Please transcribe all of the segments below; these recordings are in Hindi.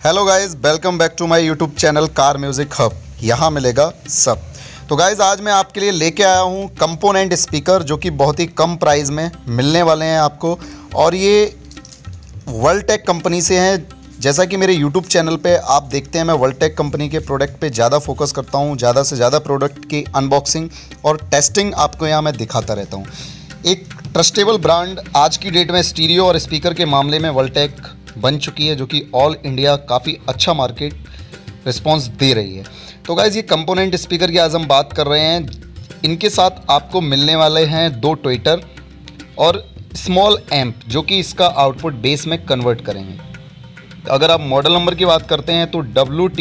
Hello guys, welcome back to my YouTube channel car music hub. यहाँ मिलेगा सब। तो गाइस, आज मैं आपके लिए लेके आया हूँ कंपोनेंट स्पीकर जो कि बहुत ही कम प्राइस में मिलने वाले हैं आपको। और ये वर्ल्डटेक कंपनी से हैं। जैसा कि मेरे यूट्यूब चैनल पे आप देखते हैं, मैं वर्ल्डटेक कंपनी के प्रोडक्ट पे ज़्यादा फोकस करता हूँ। ज़्यादा से ज़्यादा प्रोडक्ट की अनबॉक्सिंग और टेस्टिंग आपको यहाँ मैं दिखाता रहता हूँ। एक ट्रस्टेबल ब्रांड आज की डेट में स्टीरियो और स्पीकर के मामले में वर्ल्डटेक बन चुकी है, जो कि ऑल इंडिया काफ़ी अच्छा मार्केट रिस्पांस दे रही है। तो गाइज़, ये कंपोनेंट स्पीकर की आज हम बात कर रहे हैं। इनके साथ आपको मिलने वाले हैं 2 ट्विटर और स्मॉल एम्प, जो कि इसका आउटपुट बेस में कन्वर्ट करेंगे। अगर आप मॉडल नंबर की बात करते हैं तो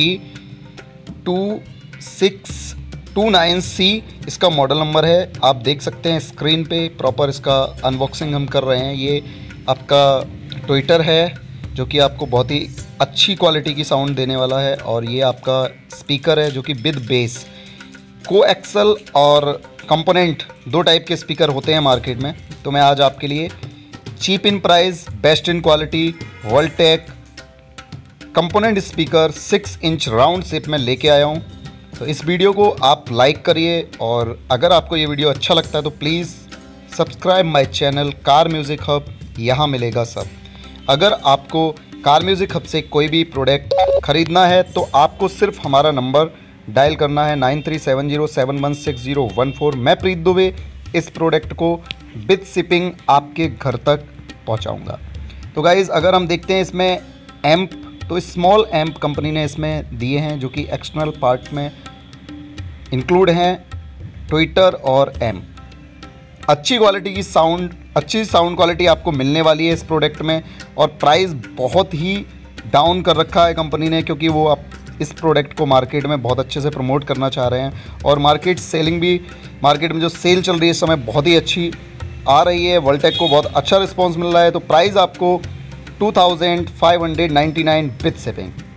WT2629C इसका मॉडल नंबर है। आप देख सकते हैं स्क्रीन पे प्रॉपर इसका अनबॉक्सिंग हम कर रहे हैं। ये आपका ट्विटर है जो कि आपको बहुत ही अच्छी क्वालिटी की साउंड देने वाला है। और ये आपका स्पीकर है जो कि विद बेस। कोएक्सल और कंपोनेंट 2 टाइप के स्पीकर होते हैं मार्केट में। तो मैं आज आपके लिए cheap in price, best in quality Worldtech component speaker 6 inch round shape में लेके आया हूँ। तो इस वीडियो को आप लाइक करिए, और अगर आपको ये वीडियो अच्छा लगता है तो please subscribe my channel car music hub. यहाँ मिलेगा सब। अगर आपको कार म्यूज़िक हब से कोई भी प्रोडक्ट ख़रीदना है तो आपको सिर्फ हमारा नंबर डायल करना है 9370716014। मैं प्रीत दुबे इस प्रोडक्ट को विद शिपिंग आपके घर तक पहुंचाऊंगा। तो गाइज़, अगर हम देखते हैं इसमें एम्प, तो स्मॉल एम्प कंपनी ने इसमें दिए हैं जो कि एक्सटर्नल पार्ट में इंक्लूड हैं ट्विटर और एम्प। अच्छी क्वालिटी की साउंड, अच्छी साउंड क्वालिटी आपको मिलने वाली है इस प्रोडक्ट में। और प्राइस बहुत ही डाउन कर रखा है कंपनी ने, क्योंकि वो आप इस प्रोडक्ट को मार्केट में बहुत अच्छे से प्रमोट करना चाह रहे हैं। और मार्केट में जो सेल चल रही है इस समय बहुत ही अच्छी आ रही है। वर्ल्डटेक को बहुत अच्छा रिस्पॉन्स मिल रहा है। तो प्राइस आपको 2599 विद शिपिंग।